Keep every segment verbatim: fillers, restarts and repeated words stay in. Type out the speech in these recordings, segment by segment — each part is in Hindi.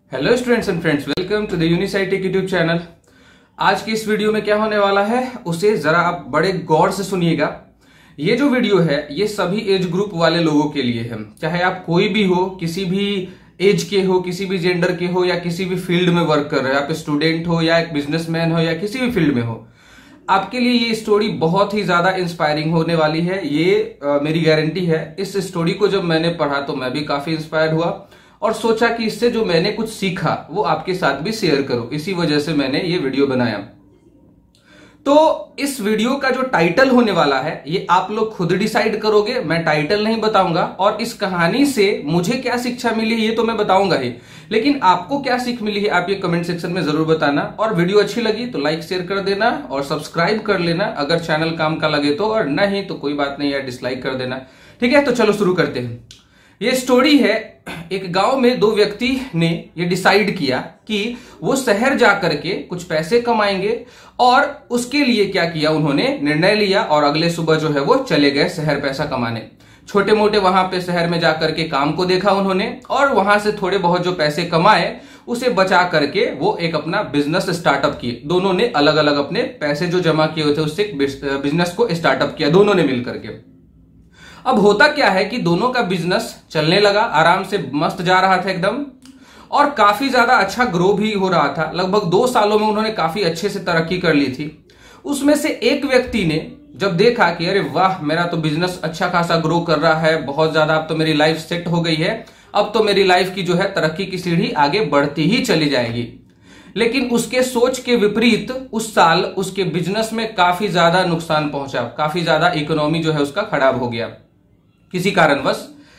Hello students and friends, welcome to the Unisight tech YouTube channel. आज की इस वीडियो में क्या होने वाला है उसे जरा आप बड़े गौर से सुनिएगा। ये जो वीडियो है ये सभी एज ग्रुप वाले लोगों के लिए है, चाहे आप कोई भी हो, किसी भी एज के हो, किसी भी जेंडर के हो या किसी भी फील्ड में वर्क कर रहे हो, आप स्टूडेंट हो या एक बिजनेसमैन हो या किसी भी फील्ड में हो, आपके लिए ये स्टोरी बहुत ही ज्यादा इंस्पायरिंग होने वाली है। ये आ, मेरी गारंटी है। इस स्टोरी को जब मैंने पढ़ा तो मैं भी काफी इंस्पायर्ड हुआ और सोचा कि इससे जो मैंने कुछ सीखा वो आपके साथ भी शेयर करूं। इसी वजह से मैंने ये वीडियो बनाया। तो इस वीडियो का जो टाइटल होने वाला है ये आप लोग खुद डिसाइड करोगे, मैं टाइटल नहीं बताऊंगा। और इस कहानी से मुझे क्या शिक्षा मिली ये तो मैं बताऊंगा ही, लेकिन आपको क्या सीख मिली है आप ये कमेंट सेक्शन में जरूर बताना। और वीडियो अच्छी लगी तो लाइक शेयर कर देना और सब्सक्राइब कर लेना अगर चैनल काम का लगे तो, और नहीं तो कोई बात नहीं है, डिसलाइक कर देना। ठीक है, तो चलो शुरू करते हैं। ये स्टोरी है, एक गांव में दो व्यक्ति ने ये डिसाइड किया कि वो शहर जाकर के कुछ पैसे कमाएंगे, और उसके लिए क्या किया, उन्होंने निर्णय लिया और अगले सुबह जो है वो चले गए शहर पैसा कमाने। छोटे मोटे वहां पे शहर में जाकर के काम को देखा उन्होंने, और वहां से थोड़े बहुत जो पैसे कमाए उसे बचा करके वो एक अपना बिजनेस स्टार्टअप किए। दोनों ने अलग अलग अपने पैसे जो जमा किए हुए थे उससे एक बिजनेस को स्टार्टअप किया दोनों ने मिलकर के। अब होता क्या है कि दोनों का बिजनेस चलने लगा, आराम से मस्त जा रहा था एकदम, और काफी ज्यादा अच्छा ग्रो भी हो रहा था। लगभग दो सालों में उन्होंने काफी अच्छे से तरक्की कर ली थी। उसमें से एक व्यक्ति ने जब देखा कि अरे वाह, मेरा तो बिजनेस अच्छा खासा ग्रो कर रहा है, बहुत ज्यादा, अब तो मेरी लाइफ सेट हो गई है, अब तो मेरी लाइफ की जो है तरक्की की सीढ़ी आगे बढ़ती ही चली जाएगी। लेकिन उसके सोच के विपरीत उस साल उसके बिजनेस में काफी ज्यादा नुकसान पहुंचा, काफी ज्यादा इकोनॉमी जो है उसका खराब हो गया किसी कारणवश।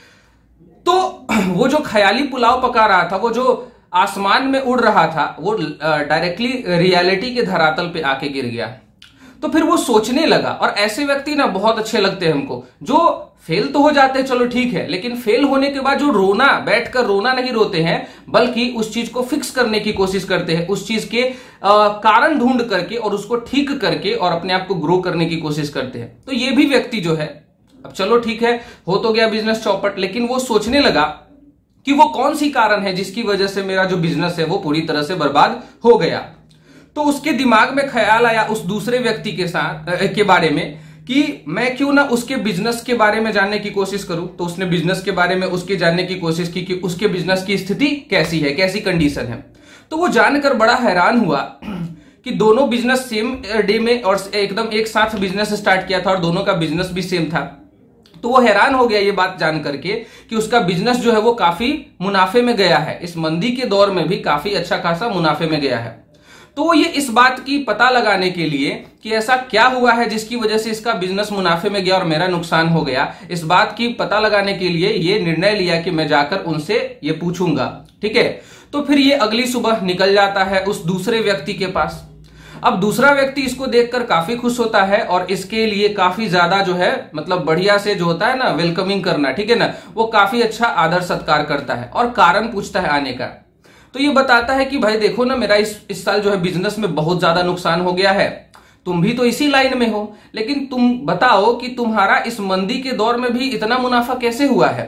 तो वो जो ख्याली पुलाव पका रहा था, वो जो आसमान में उड़ रहा था, वो डायरेक्टली रियलिटी के धरातल पे आके गिर गया। तो फिर वो सोचने लगा, और ऐसे व्यक्ति ना बहुत अच्छे लगते हैं हमको, जो फेल तो हो जाते हैं चलो ठीक है, लेकिन फेल होने के बाद जो रोना, बैठकर रोना नहीं रोते हैं, बल्कि उस चीज को फिक्स करने की कोशिश करते हैं, उस चीज के आ, कारण ढूंढ करके और उसको ठीक करके और अपने आप को ग्रो करने की कोशिश करते हैं। तो ये भी व्यक्ति जो है, अब चलो ठीक है, हो तो गया बिजनेस चौपट, लेकिन वो सोचने लगा कि वो कौन सी कारण है जिसकी वजह से मेरा जो बिजनेस है वो पूरी तरह से बर्बाद हो गया। तो उसके दिमाग में ख्याल आया उस दूसरे व्यक्ति के साथ के बारे में कि मैं क्यों ना उसके बिजनेस के बारे में जानने की कोशिश करूं। तो उसने बिजनेस के बारे में उसके जानने की कोशिश की कि उसके बिजनेस की स्थिति कैसी है, कैसी कंडीशन है। तो वो जानकर बड़ा हैरान हुआ कि दोनों बिजनेस सेम डे में और एकदम एक साथ बिजनेस स्टार्ट किया था, और दोनों का बिजनेस भी सेम था। तो वो हैरान हो गया ये बात जान करके कि उसका बिजनेस जो है वो काफी मुनाफे में गया है, इस मंदी के दौर में भी काफी अच्छा खासा मुनाफे में गया है। तो वो ये इस बात की पता लगाने के लिए कि ऐसा क्या हुआ है जिसकी वजह से इसका बिजनेस मुनाफे में गया और मेरा नुकसान हो गया, इस बात की पता लगाने के लिए ये निर्णय लिया कि मैं जाकर उनसे ये पूछूंगा। ठीक है, तो फिर ये अगली सुबह निकल जाता है उस दूसरे व्यक्ति के पास। अब दूसरा व्यक्ति इसको देखकर काफी खुश होता है और इसके लिए काफी ज्यादा जो है, मतलब बढ़िया से जो होता है ना वेलकमिंग करना, ठीक है ना, वो काफी अच्छा आदर सत्कार करता है और कारण पूछता है आने का। तो ये बताता है कि भाई देखो ना, मेरा इस इस साल जो है बिजनेस में बहुत ज्यादा नुकसान हो गया है, तुम भी तो इसी लाइन में हो, लेकिन तुम बताओ कि तुम्हारा इस मंदी के दौर में भी इतना मुनाफा कैसे हुआ है।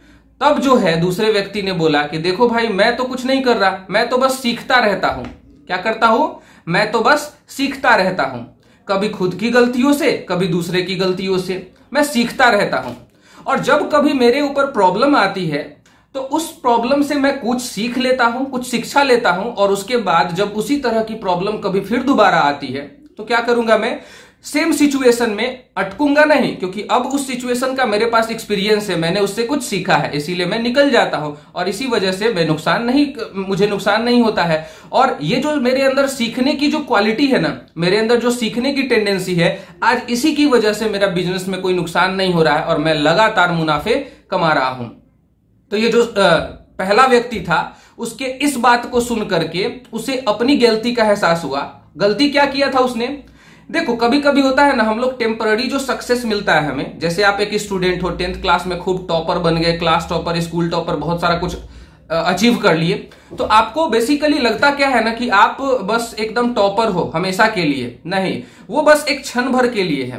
तब जो है दूसरे व्यक्ति ने बोला कि देखो भाई, मैं तो कुछ नहीं कर रहा, मैं तो बस सीखता रहता हूं। क्या करता हूं? मैं तो बस सीखता रहता हूं, कभी खुद की गलतियों से, कभी दूसरे की गलतियों से, मैं सीखता रहता हूं। और जब कभी मेरे ऊपर प्रॉब्लम आती है तो उस प्रॉब्लम से मैं कुछ सीख लेता हूं, कुछ शिक्षा लेता हूं, और उसके बाद जब उसी तरह की प्रॉब्लम कभी फिर दोबारा आती है तो क्या करूंगा, मैं सेम सिचुएशन में अटकूंगा नहीं, क्योंकि अब उस सिचुएशन का मेरे पास एक्सपीरियंस है, मैंने उससे कुछ सीखा है, इसीलिए मैं निकल जाता हूं और इसी वजह से मैं नुकसान नहीं मुझे नुकसान नहीं होता है। और ये जो मेरे अंदर सीखने की जो क्वालिटी है ना, मेरे अंदर जो सीखने की टेंडेंसी है, आज इसी की वजह से मेरा बिजनेस में कोई नुकसान नहीं हो रहा है और मैं लगातार मुनाफे कमा रहा हूं। तो ये जो आ, पहला व्यक्ति था, उसके इस बात को सुन करके उसे अपनी गलती का एहसास हुआ। गलती क्या किया था उसने? देखो, कभी कभी होता है ना, हम लोग टेम्पररी जो सक्सेस मिलता है हमें, जैसे आप एक स्टूडेंट हो, टेंथ क्लास में खूब टॉपर बन गए, क्लास टॉपर, स्कूल टॉपर, बहुत सारा कुछ अचीव कर लिए, तो आपको बेसिकली लगता क्या है ना कि आप बस एकदम टॉपर हो हमेशा के लिए। नहीं, वो बस एक क्षण भर के लिए है।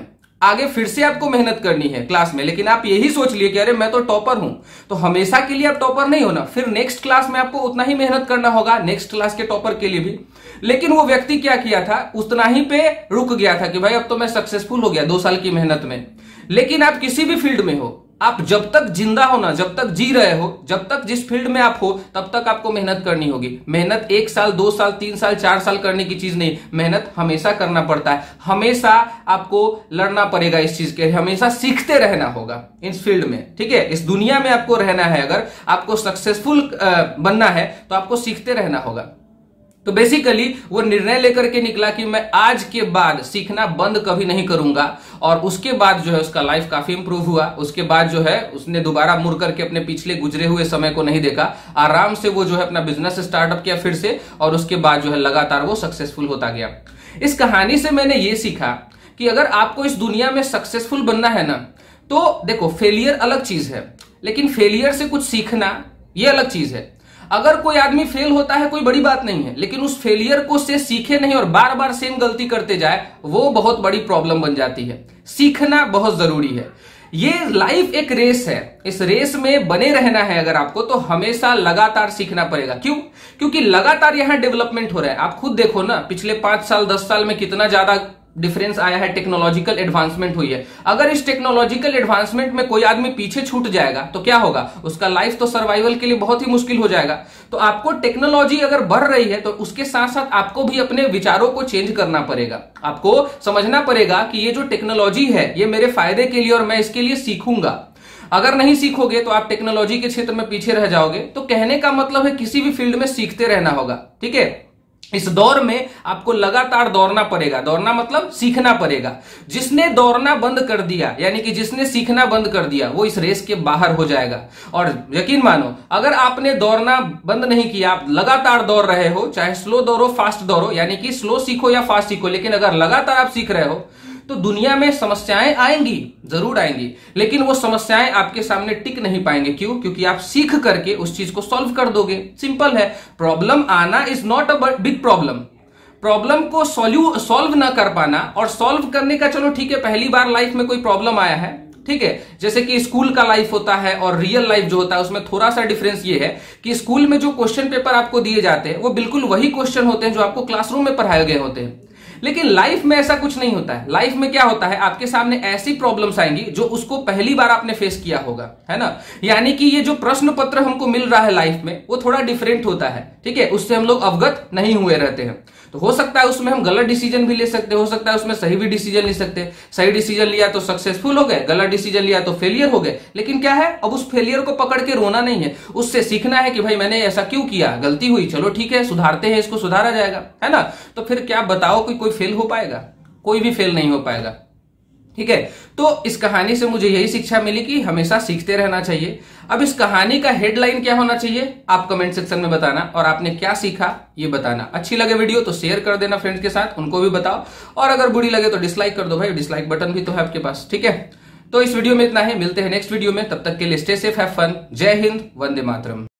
आगे फिर से आपको मेहनत करनी है क्लास में, लेकिन आप यही सोच लिए कि अरे मैं तो टॉपर हूं, तो हमेशा के लिए आप टॉपर नहीं होना, फिर नेक्स्ट क्लास में आपको उतना ही मेहनत करना होगा, नेक्स्ट क्लास के टॉपर के लिए भी। लेकिन वो व्यक्ति क्या किया था, उतना ही पे रुक गया था कि भाई अब तो मैं सक्सेसफुल हो गया दो साल की मेहनत में। लेकिन आप किसी भी फील्ड में हो, आप जब तक जिंदा हो ना, जब तक जी रहे हो, जब तक जिस फील्ड में आप हो, तब तक आपको मेहनत करनी होगी। मेहनत एक साल, दो साल, तीन साल, चार साल करने की चीज नहीं, मेहनत हमेशा करना पड़ता है। हमेशा आपको लड़ना पड़ेगा इस चीज के, हमेशा सीखते रहना होगा इस फील्ड में, ठीक है। इस दुनिया में आपको रहना है, अगर आपको सक्सेसफुल बनना है तो आपको सीखते रहना होगा। तो बेसिकली वो निर्णय लेकर के निकला कि मैं आज के बाद सीखना बंद कभी नहीं करूंगा, और उसके बाद जो है उसका लाइफ काफी इंप्रूव हुआ। उसके बाद जो है उसने दोबारा मुड़ करके अपने पिछले गुजरे हुए समय को नहीं देखा, आराम से वो जो है अपना बिजनेस स्टार्टअप किया फिर से, और उसके बाद जो है लगातार वो सक्सेसफुल होता गया। इस कहानी से मैंने ये सीखा कि अगर आपको इस दुनिया में सक्सेसफुल बनना है ना, तो देखो फेलियर अलग चीज है, लेकिन फेलियर से कुछ सीखना ये अलग चीज है। अगर कोई आदमी फेल होता है कोई बड़ी बात नहीं है, लेकिन उस फेलियर को से सीखे नहीं और बार बार सेम गलती करते जाए, वो बहुत बड़ी प्रॉब्लम बन जाती है। सीखना बहुत जरूरी है। ये लाइफ एक रेस है, इस रेस में बने रहना है अगर आपको, तो हमेशा लगातार सीखना पड़ेगा। क्यों? क्योंकि लगातार यहां डेवलपमेंट हो रहा है। आप खुद देखो ना, पिछले पांच साल दस साल में कितना ज्यादा डिफरेंस आया है, टेक्नोलॉजिकल एडवांसमेंट हुई है। अगर इस टेक्नोलॉजिकल एडवांसमेंट में कोई आदमी पीछे छूट जाएगा तो क्या होगा, उसका लाइफ तो सर्वाइवल के लिए बहुत ही मुश्किल हो जाएगा। तो आपको टेक्नोलॉजी अगर बढ़ रही है तो उसके साथ साथ आपको भी अपने विचारों को चेंज करना पड़ेगा। आपको समझना पड़ेगा कि ये जो टेक्नोलॉजी है ये मेरे फायदे के लिए और मैं इसके लिए सीखूंगा। अगर नहीं सीखोगे तो आप टेक्नोलॉजी के क्षेत्र में पीछे रह जाओगे। तो कहने का मतलब है किसी भी फील्ड में सीखते रहना होगा, ठीक है। इस दौर में आपको लगातार दौड़ना पड़ेगा। दौड़ना मतलब सीखना पड़ेगा। जिसने दौड़ना बंद कर दिया, यानी कि जिसने सीखना बंद कर दिया, वो इस रेस के बाहर हो जाएगा। और यकीन मानो, अगर आपने दौड़ना बंद नहीं किया, आप लगातार दौड़ रहे हो, चाहे स्लो दौड़ो फास्ट दौड़ो, यानी कि स्लो सीखो या फास्ट सीखो, लेकिन अगर लगातार आप सीख रहे हो तो दुनिया में समस्याएं आएंगी, जरूर आएंगी, लेकिन वो समस्याएं आपके सामने टिक नहीं पाएंगे। क्यों? क्योंकि आप सीख करके उस चीज को सॉल्व कर दोगे। सिंपल है। प्रॉब्लम आना is not a big problem. Problem को सॉल्व सॉल्व ना कर पाना, और सॉल्व करने का, चलो ठीक है, पहली बार लाइफ में कोई प्रॉब्लम आया है, ठीक है। जैसे कि स्कूल का लाइफ होता है और रियल लाइफ जो होता है, उसमें थोड़ा सा डिफरेंस ये है कि स्कूल में जो क्वेश्चन पेपर आपको दिए जाते हैं वो बिल्कुल वही क्वेश्चन होते हैं जो आपको क्लासरूम में पढ़ाए गए होते हैं। लेकिन लाइफ में ऐसा कुछ नहीं होता है। लाइफ में क्या होता है, आपके सामने ऐसी प्रॉब्लम्स आएंगी जो उसको पहली बार आपने फेस किया होगा, है ना। यानी कि ये जो प्रश्न पत्र हमको मिल रहा है लाइफ में, वो थोड़ा डिफरेंट होता है, ठीक है। उससे हम लोग अवगत नहीं हुए रहते हैं। तो हो सकता है उसमें हम गलत डिसीजन भी ले सकते, हो सकता है उसमें सही भी डिसीजन ले सकते। सही डिसीजन लिया तो सक्सेसफुल हो गए, गलत डिसीजन लिया तो फेलियर हो गए। लेकिन क्या है, अब उस फेलियर को पकड़ के रोना नहीं है, उससे सीखना है कि भाई मैंने ऐसा क्यों किया, गलती हुई, चलो ठीक है सुधारते हैं, इसको सुधारा जाएगा, है ना। तो फिर क्या बताओ कि कोई फेल हो पाएगा? कोई भी फेल नहीं हो पाएगा, ठीक है। तो इस कहानी से मुझे यही शिक्षा मिली कि हमेशा सीखते रहना चाहिए। अब इस कहानी का हेडलाइन क्या होना चाहिए, आप कमेंट सेक्शन में बताना, और आपने क्या सीखा ये बताना। अच्छी लगे वीडियो तो शेयर कर देना फ्रेंड्स के साथ, उनको भी बताओ, और अगर बुरी लगे तो डिसलाइक कर दो भाई, डिसलाइक बटन भी तो है आपके पास, ठीक है। तो इस वीडियो में इतना है, मिलते हैं नेक्स्ट वीडियो में, तब तक के लिए स्टे सेफ, हैव फन, जय हिंद, वंदे मातरम।